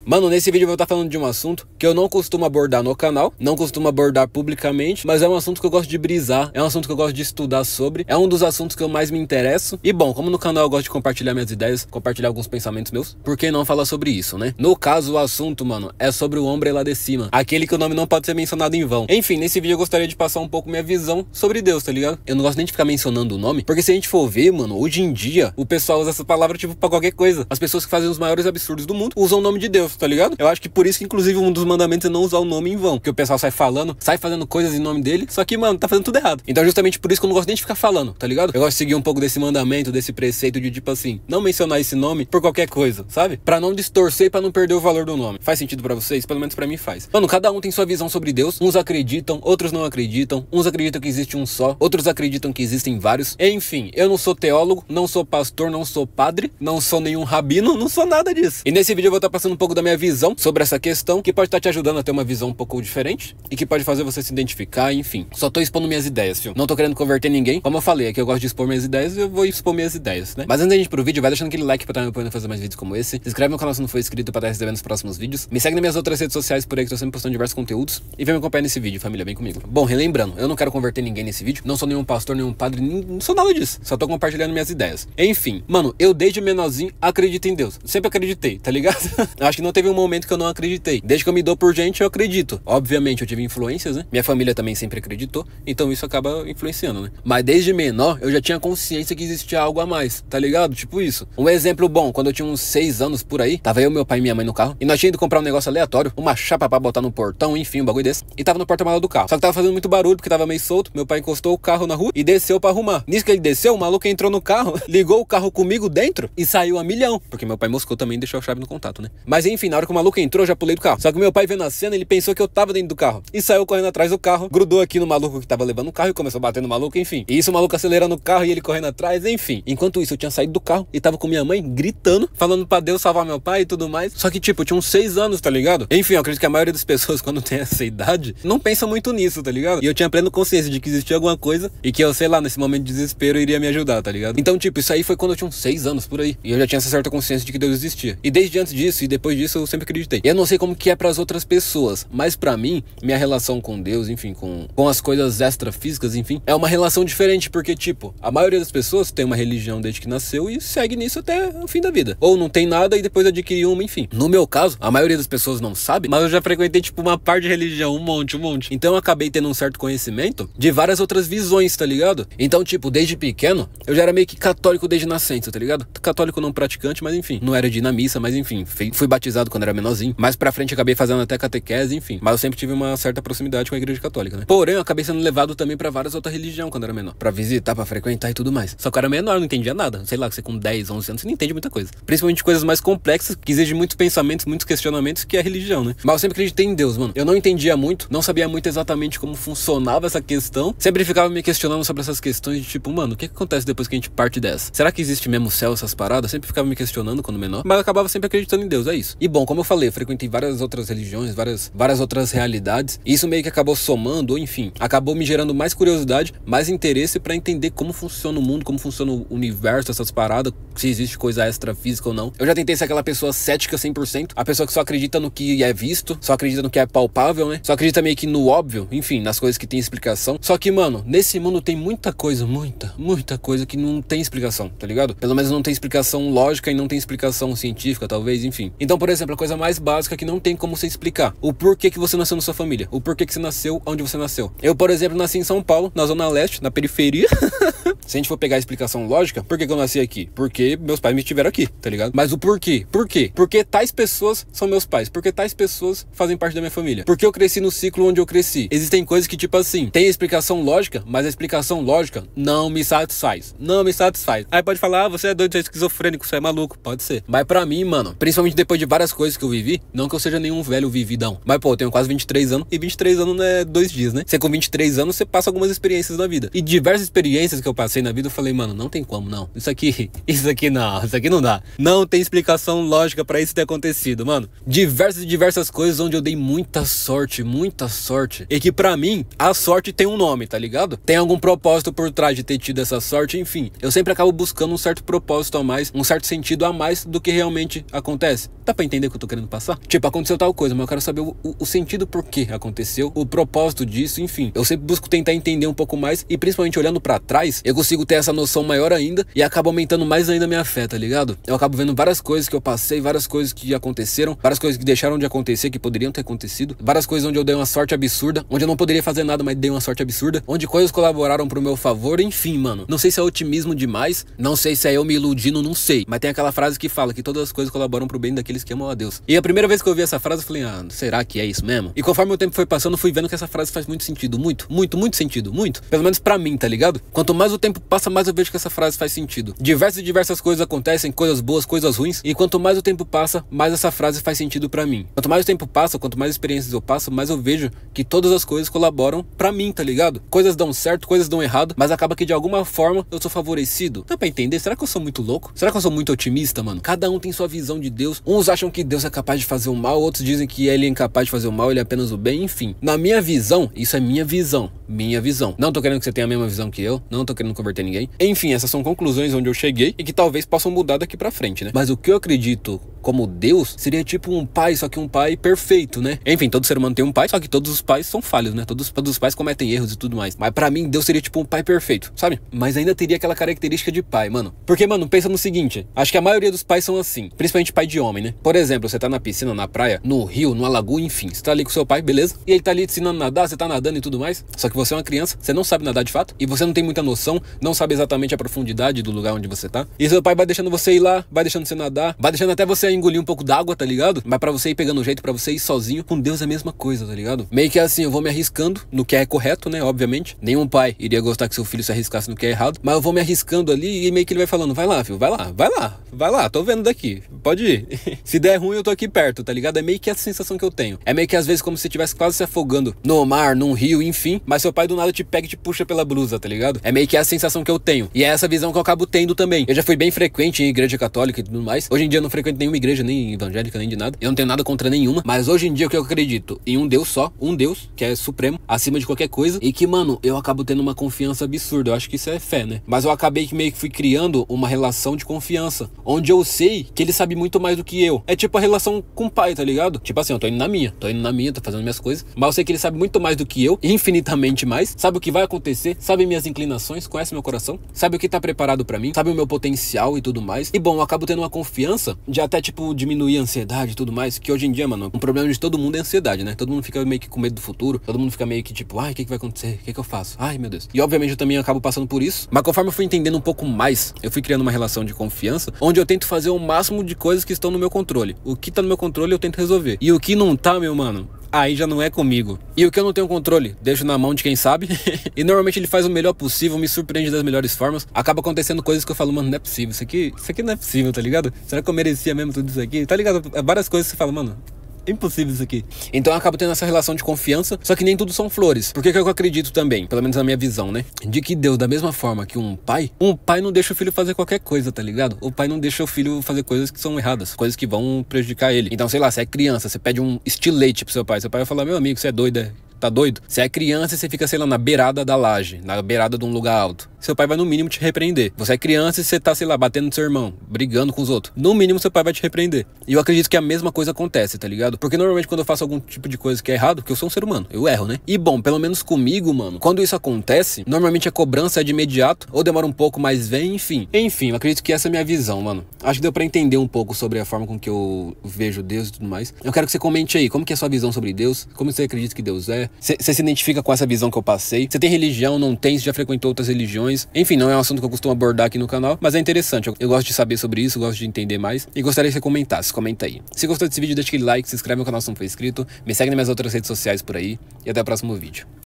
Mano, nesse vídeo eu vou estar falando de um assunto que eu não costumo abordar no canal, não costumo abordar publicamente, mas é um assunto que eu gosto de brisar, é um assunto que eu gosto de estudar sobre, é um dos assuntos que eu mais me interesso. E bom, como no canal eu gosto de compartilhar minhas ideias, compartilhar alguns pensamentos meus, por que não falar sobre isso, né? No caso, o assunto, mano, é sobre o hombre lá de cima, aquele que o nome não pode ser mencionado em vão. Enfim, nesse vídeo eu gostaria de passar um pouco minha visão sobre Deus, tá ligado? Eu não gosto nem de ficar mencionando o nome, porque se a gente for ver, mano, hoje em dia, o pessoal usa essa palavra tipo pra qualquer coisa. As pessoas que fazem os maiores absurdos do mundo usam o nome de Deus, tá ligado? Eu acho que por isso que, inclusive, um dos mandamentos é não usar o nome em vão. Porque o pessoal sai falando, sai fazendo coisas em nome dele, só que, mano, tá fazendo tudo errado. Então, justamente por isso que eu não gosto nem de ficar falando, tá ligado? Eu gosto de seguir um pouco desse mandamento, desse preceito de, tipo assim, não mencionar esse nome por qualquer coisa, sabe? Pra não distorcer e pra não perder o valor do nome. Faz sentido pra vocês? Pelo menos pra mim faz. Mano, cada um tem sua visão sobre Deus. Uns acreditam, outros não acreditam. Uns acreditam que existe um só, outros acreditam que existem vários. Enfim, eu não sou teólogo, não sou pastor, não sou padre, não sou nenhum rabino, não sou nada disso. E nesse vídeo eu vou estar passando um pouco da minha visão sobre essa questão, que pode estar te ajudando a ter uma visão um pouco diferente e que pode fazer você se identificar, enfim. Só tô expondo minhas ideias, filho. Não tô querendo converter ninguém. Como eu falei, aqui eu gosto de expor minhas ideias e eu vou expor minhas ideias, né? Mas antes da gente ir pro vídeo, vai deixando aquele like pra estar me apoiando a fazer mais vídeos como esse. Se inscreve no canal se não for inscrito pra estar recebendo os próximos vídeos. Me segue nas minhas outras redes sociais por aí que tô sempre postando diversos conteúdos. E vem me acompanhar nesse vídeo, família, vem comigo. Bom, relembrando, eu não quero converter ninguém nesse vídeo. Não sou nenhum pastor, nenhum padre, não sou nada disso. Só tô compartilhando minhas ideias. Enfim, mano, eu desde menorzinho acredito em Deus. Sempre acreditei, tá ligado? Acho que não teve um momento que eu não acreditei. Desde que eu me dou por gente, eu acredito. Obviamente, eu tive influências, né? Minha família também sempre acreditou. Então isso acaba influenciando, né? Mas desde menor, eu já tinha consciência que existia algo a mais, tá ligado? Tipo isso. Um exemplo bom, quando eu tinha uns 6 anos por aí, tava eu, meu pai e minha mãe no carro. E nós tínhamos ido comprar um negócio aleatório, uma chapa pra botar no portão, enfim, um bagulho desse. E tava no porta-malas do carro. Só que tava fazendo muito barulho, porque tava meio solto. Meu pai encostou o carro na rua e desceu pra arrumar. Nisso que ele desceu, o maluco entrou no carro, ligou o carro comigo dentro e saiu a milhão. Porque meu pai moscou também e deixou a chave no contato, né? Mas enfim, na hora que o maluco entrou, eu já pulei do carro. Só que meu pai vendo a cena, ele pensou que eu tava dentro do carro. E saiu correndo atrás do carro, grudou aqui no maluco que tava levando o carro e começou a bater no maluco, enfim. E isso o maluco acelerando o carro e ele correndo atrás, enfim. Enquanto isso, eu tinha saído do carro e tava com minha mãe gritando, falando pra Deus salvar meu pai e tudo mais. Só que, tipo, eu tinha uns 6 anos, tá ligado? Enfim, eu acredito que a maioria das pessoas, quando tem essa idade, não pensa muito nisso, tá ligado? E eu tinha plena consciência de que existia alguma coisa e que eu, sei lá, nesse momento de desespero, iria me ajudar, tá ligado? Então, tipo, isso aí foi quando eu tinha uns 6 anos por aí. E eu já tinha essa certa consciência de que Deus existia. E desde antes disso e depois disso, eu sempre acreditei. E eu não sei como que é pras outras pessoas, mas pra mim, minha relação com Deus, enfim, com as coisas extrafísicas, enfim, é uma relação diferente, porque, tipo, a maioria das pessoas tem uma religião desde que nasceu e segue nisso até o fim da vida. Ou não tem nada e depois adquiriu uma, enfim. No meu caso, a maioria das pessoas não sabe, mas eu já frequentei, tipo, uma parte de religião, um monte. Então eu acabei tendo um certo conhecimento de várias outras visões, tá ligado? Então, tipo, desde pequeno, eu já era meio que católico desde nascença, tá ligado? Católico não praticante, mas enfim. Não era de ir na missa, mas enfim. Fui batizado quando era menorzinho. Mais pra frente acabei fazendo até catequese, enfim. Mas eu sempre tive uma certa proximidade com a igreja católica, né? Porém, eu acabei sendo levado também pra várias outras religiões quando era menor. Pra visitar, pra frequentar e tudo mais. Só que eu era menor, não entendia nada. Sei lá, você com 10, 11 anos, você não entende muita coisa. Principalmente coisas mais complexas, que exigem muitos pensamentos, muitos questionamentos, que é a religião, né? Mas eu sempre acreditei em Deus, mano. Eu não entendia muito, não sabia muito exatamente como funcionava essa questão. Sempre ficava me questionando sobre essas questões de tipo, mano, o que acontece depois que a gente parte dessa? Será que existe mesmo céu, essas paradas? Sempre ficava me questionando quando menor, mas eu acabava sempre acreditando em Deus, é isso. E bom, como eu falei, eu frequentei várias outras religiões, várias outras realidades. E isso meio que acabou somando, ou enfim, acabou me gerando mais curiosidade, mais interesse pra entender como funciona o mundo, como funciona o universo, essas paradas, se existe coisa extrafísica ou não. Eu já tentei ser aquela pessoa cética 100%, a pessoa que só acredita no que é visto, só acredita no que é palpável, né? Só acredita meio que no óbvio, enfim, nas coisas que tem explicação. Só que, mano, nesse mundo tem muita coisa, muita coisa que não tem explicação, tá ligado? Pelo menos não tem explicação lógica e não tem explicação científica, talvez, enfim. Então, por exemplo, a coisa mais básica que não tem como você explicar. O porquê que você nasceu na sua família. O porquê que você nasceu onde você nasceu. Eu, por exemplo, nasci em São Paulo, na Zona Leste, na periferia. Se a gente for pegar a explicação lógica, por que eu nasci aqui? Porque meus pais me tiveram aqui, tá ligado? Mas o porquê? Por quê? Porque tais pessoas são meus pais. Porque tais pessoas fazem parte da minha família. Porque eu cresci no ciclo onde eu cresci. Existem coisas que, tipo assim, tem a explicação lógica, mas a explicação lógica não me satisfaz. Não me satisfaz. Aí pode falar, ah, você é doido, você é esquizofrênico, você é maluco. Pode ser. Mas pra mim, mano, principalmente depois de várias coisas que eu vivi, não que eu seja nenhum velho vividão. Mas, pô, eu tenho quase 23 anos. E 23 anos não é 2 dias, né? Você com 23 anos, você passa algumas experiências na vida. E diversas experiências que eu passei na vida, eu falei, mano, não tem como, não. Isso aqui não dá. Não tem explicação lógica pra isso ter acontecido, mano. Diversas coisas onde eu dei muita sorte. E que pra mim, a sorte tem um nome, tá ligado? Tem algum propósito por trás de ter tido essa sorte, enfim. Eu sempre acabo buscando um certo propósito a mais, um certo sentido a mais do que realmente acontece. Dá pra entender? entender o que eu tô querendo passar? Tipo, aconteceu tal coisa, mas eu quero saber o sentido por que aconteceu, o propósito disso, enfim. Eu sempre busco tentar entender um pouco mais e principalmente olhando pra trás, eu consigo ter essa noção maior ainda e acaba aumentando mais ainda a minha fé, tá ligado? Eu acabo vendo várias coisas que eu passei, várias coisas que aconteceram, várias coisas que deixaram de acontecer, que poderiam ter acontecido, várias coisas onde eu dei uma sorte absurda, onde eu não poderia fazer nada, mas dei uma sorte absurda, onde coisas colaboraram pro meu favor, enfim, mano. Não sei se é otimismo demais, não sei se é eu me iludindo, não sei. Mas tem aquela frase que fala que todas as coisas colaboram pro bem daqueles que amam a Deus. E a primeira vez que eu ouvi essa frase, eu falei, será que é isso mesmo? E conforme o tempo foi passando, eu fui vendo que essa frase faz muito sentido, muito sentido, muito. Pelo menos pra mim, tá ligado? Quanto mais o tempo passa, mais eu vejo que essa frase faz sentido. Diversas coisas acontecem, coisas boas, coisas ruins, e quanto mais o tempo passa, mais essa frase faz sentido pra mim. Quanto mais o tempo passa, quanto mais experiências eu passo, mais eu vejo que todas as coisas colaboram pra mim, tá ligado? Coisas dão certo, coisas dão errado, mas acaba que de alguma forma eu sou favorecido. Dá pra entender? Será que eu sou muito louco? Será que eu sou muito otimista, mano? Cada um tem sua visão de Deus. Uns acham que Deus é capaz de fazer o mal, outros dizem que ele é incapaz de fazer o mal, ele é apenas o bem, enfim. Na minha visão, isso é minha visão. Minha visão. Não tô querendo que você tenha a mesma visão que eu, não tô querendo converter ninguém. Enfim, essas são conclusões onde eu cheguei e que talvez possam mudar daqui pra frente, né? Mas o que eu acredito como Deus seria tipo um pai, só que um pai perfeito, né? Enfim, todo ser humano tem um pai, só que todos os pais são falhos, né? Todos os pais cometem erros e tudo mais. Mas pra mim, Deus seria tipo um pai perfeito, sabe? Mas ainda teria aquela característica de pai, mano. Porque, mano, pensa no seguinte, acho que a maioria dos pais são assim, principalmente pai de homem, né? Por exemplo, você tá na piscina, na praia, no rio, numa lagoa, enfim, você tá ali com seu pai, beleza? E ele tá ali te ensinando a nadar, você tá nadando e tudo mais, só que você é uma criança, você não sabe nadar de fato, e você não tem muita noção, não sabe exatamente a profundidade do lugar onde você tá, e seu pai vai deixando você ir lá, vai deixando você nadar, vai deixando até você engolir um pouco d'água, tá ligado? Mas pra você ir pegando o jeito, pra você ir sozinho, com Deus é a mesma coisa, tá ligado? Meio que assim, eu vou me arriscando no que é correto, né, obviamente, nenhum pai iria gostar que seu filho se arriscasse no que é errado, mas eu vou me arriscando ali e meio que ele vai falando, vai lá, filho, vai lá, tô vendo daqui, pode ir. Se der ruim, eu tô aqui perto, tá ligado? É meio que essa sensação que eu tenho. É meio que às vezes como se você estivesse quase se afogando no mar, num rio, enfim, mas seu pai do nada te pega e te puxa pela blusa, tá ligado? É meio que essa sensação que eu tenho. E é essa visão que eu acabo tendo também. Eu já fui bem frequente em igreja católica e tudo mais. Hoje em dia eu não frequento nenhuma igreja, nem evangélica, nem de nada. Eu não tenho nada contra nenhuma, mas hoje em dia o que eu acredito? Em um Deus só, um Deus, que é supremo, acima de qualquer coisa, e que, mano, eu acabo tendo uma confiança absurda. Eu acho que isso é fé, né? Mas eu acabei que meio que fui criando uma relação de confiança, onde eu sei que ele sabe muito mais do que eu. É tipo a relação com o pai, tá ligado? Tipo assim, eu tô indo na minha, tô fazendo minhas coisas, mas eu sei que ele sabe muito mais do que eu, infinitamente mais, sabe o que vai acontecer, sabe minhas inclinações, conhece meu coração, sabe o que tá preparado pra mim, sabe o meu potencial e tudo mais. E bom, eu acabo tendo uma confiança de até tipo diminuir a ansiedade e tudo mais, que hoje em dia, mano, um problema de todo mundo é ansiedade, né? Todo mundo fica meio que com medo do futuro, todo mundo fica meio que tipo, ai, o que vai acontecer? O que eu faço? Ai, meu Deus. E obviamente eu também acabo passando por isso, mas conforme eu fui entendendo um pouco mais, eu fui criando uma relação de confiança, onde eu tento fazer o máximo de coisas que estão no meu controle. O que tá no meu controle eu tento resolver. E o que não tá, meu mano, aí já não é comigo. E o que eu não tenho controle, deixo na mão de quem sabe. E normalmente ele faz o melhor possível, me surpreende das melhores formas. Acaba acontecendo coisas que eu falo, mano, não é possível. Isso aqui não é possível, tá ligado? Será que eu merecia mesmo tudo isso aqui? Tá ligado? Várias coisas que você fala, mano, é impossível isso aqui. Então eu acabo tendo essa relação de confiança, só que nem tudo são flores. Porque que eu acredito também, pelo menos na minha visão, né? De que Deus, da mesma forma que um pai não deixa o filho fazer qualquer coisa, tá ligado? O pai não deixa o filho fazer coisas que são erradas, coisas que vão prejudicar ele. Então, sei lá, se é criança, você pede um estilete pro seu pai vai falar, meu amigo, você é doido, é? Tá doido? Se é criança, você fica, sei lá, na beirada da laje, na beirada de um lugar alto. Seu pai vai no mínimo te repreender. Você é criança e você tá, sei lá, batendo no seu irmão, brigando com os outros. No mínimo, seu pai vai te repreender. E eu acredito que a mesma coisa acontece, tá ligado? Porque normalmente quando eu faço algum tipo de coisa que é errado, porque eu sou um ser humano, eu erro, né? E bom, pelo menos comigo, mano, quando isso acontece, normalmente a cobrança é de imediato, ou demora um pouco, mas vem, enfim. Enfim, eu acredito que essa é a minha visão, mano. Acho que deu pra entender um pouco sobre a forma com que eu vejo Deus e tudo mais. Eu quero que você comente aí, como que é a sua visão sobre Deus? Como você acredita que Deus é? Você se identifica com essa visão que eu passei? Você tem religião, não tem? Você já frequentou outras religiões? Enfim, não é um assunto que eu costumo abordar aqui no canal, mas é interessante. Eu gosto de saber sobre isso, gosto de entender mais e gostaria que você comentasse. Comenta aí. Se gostou desse vídeo, deixa aquele like, se inscreve no canal se não for inscrito, me segue nas minhas outras redes sociais por aí e até o próximo vídeo.